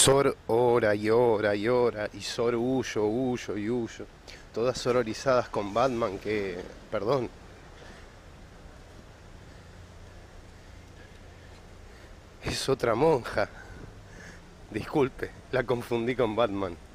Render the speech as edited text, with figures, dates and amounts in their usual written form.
Sor ora y ora y ora, y Sor huyo, huyo y huyo. Todas sororizadas con Batman que, perdón, es otra monja. Disculpe, la confundí con Batman.